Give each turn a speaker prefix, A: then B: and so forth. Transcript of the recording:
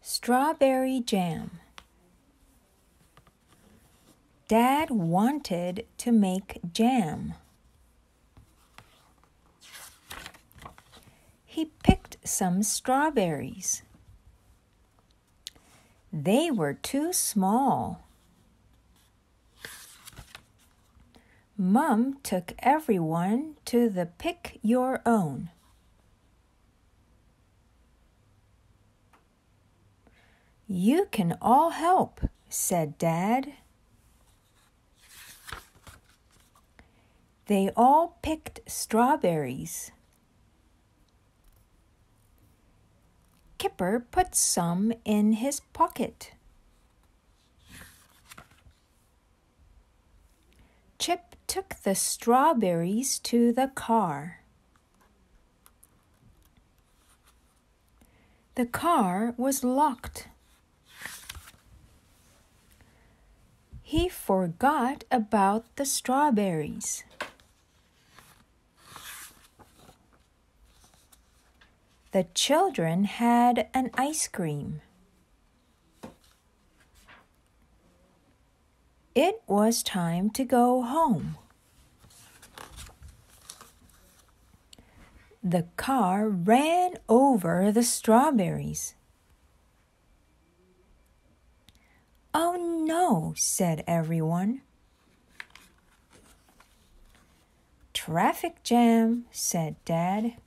A: Strawberry jam. Dad wanted to make jam. He picked some strawberries. They were too small. Mom took everyone to the pick your own. You can all help, said Dad. They all picked strawberries. Kipper put some in his pocket. Chip took the strawberries to the car. The car was locked. He forgot about the strawberries. The children had an ice cream. It was time to go home. The car ran over the strawberries. "Oh no," said everyone. "Traffic jam," said Dad.